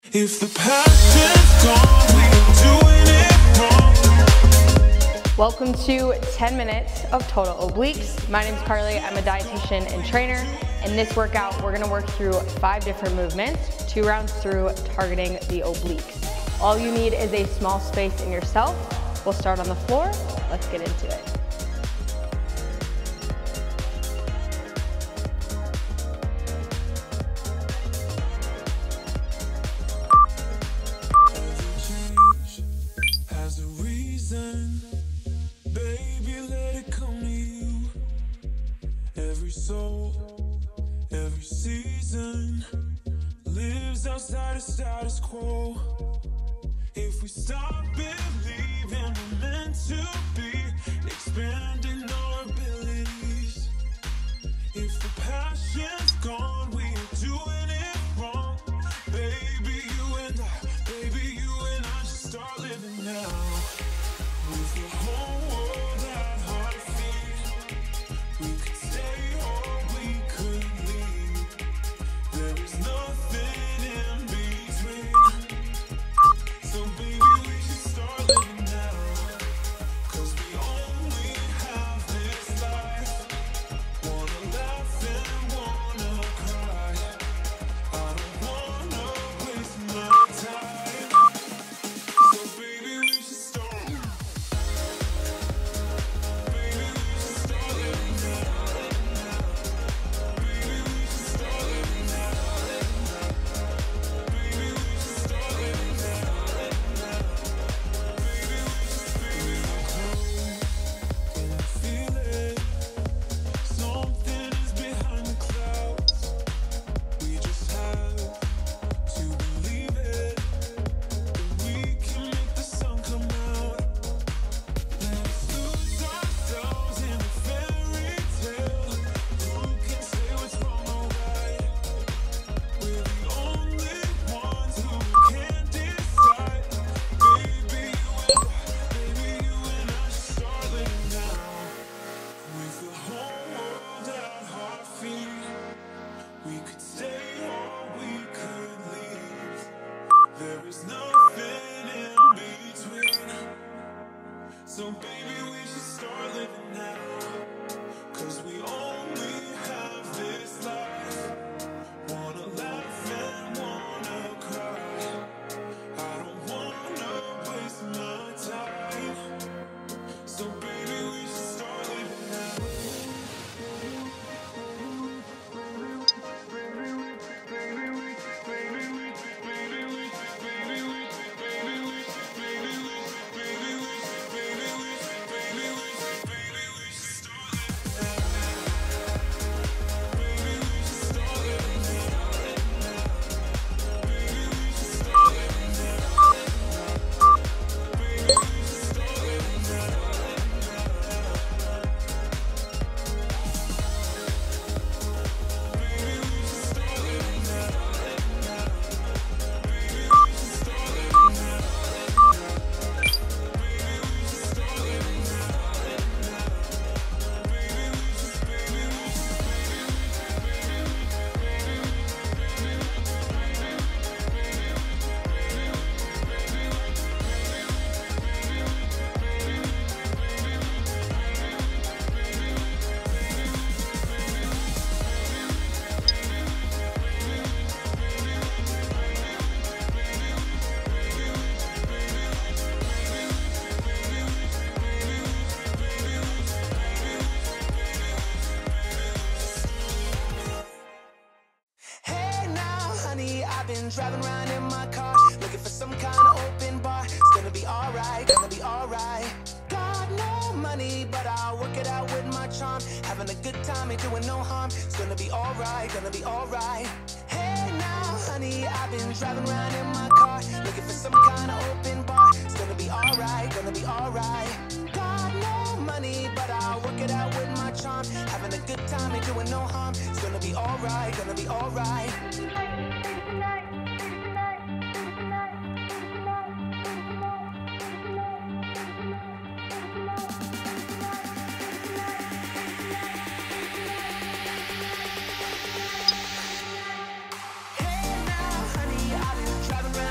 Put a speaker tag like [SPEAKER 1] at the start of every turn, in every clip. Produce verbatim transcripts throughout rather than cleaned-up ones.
[SPEAKER 1] If the passion's gone, we're doing it wrong.
[SPEAKER 2] Welcome to ten minutes of total obliques. My name is Carly, I'm a dietitian and trainer. In this workout, we're gonna work through five different movements, two rounds through, targeting the obliques. All you need is a small space in yourself. We'll start on the floor, let's get into it.
[SPEAKER 1] Every soul, every season lives outside of status quo. If we stop believing we're meant to be, expanding our abilities. If the passion's gone, we're doing it wrong. Baby, you and I, baby, you and I should start living now. With the whole world at our feet, we could stay or we could leave. There is nothing in between. So baby, we should start living now. Cause we only have this life. Wanna laugh and wanna cry. I don't wanna waste my time. So baby, we should start. Baby, we should start living now. Baby, we should start living now. Baby, we should start living now. Baby, we should, baby, we're close. Can you feel it? Something is behind the clouds. We just have to believe it. That we can make the sun come out. Let's lose ourselves in a fairy tale. Who can say what's wrong or right? We're the only ones who can decide. Baby, you and I, baby, you and I should start living now. With the whole world at our feet, we could stay or we could leave. There is nothing in between. So baby, we should start living now. Cause we only have this life. Wanna laugh and wanna cry. I don't wanna waste my time. So baby, we should start living now.
[SPEAKER 3] Been driving around in my car, looking for some kind of open bar. It's gonna be alright, gonna be alright. Got no money, but I'll work it out with my charm. Having a good time, ain't doing no harm. It's gonna be alright, gonna be alright. Hey now, honey, I've been driving around in my car, looking for some kind of open bar. It's gonna be alright, gonna be alright. Got no money, but I'll work it out with my charm. Having a good time, ain't doing no harm. It's gonna be alright, gonna be alright. Hey now, honey, I've been driving around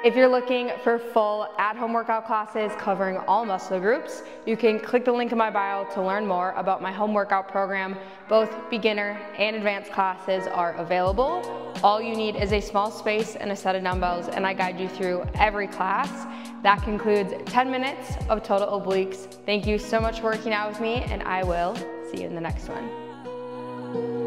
[SPEAKER 2] If you're looking for full at-home workout classes covering all muscle groups, you can click the link in my bio to learn more about my home workout program. Both beginner and advanced classes are available. All you need is a small space and a set of dumbbells, and I guide you through every class. That concludes ten minutes of total obliques. Thank you so much for working out with me, and I will see you in the next one.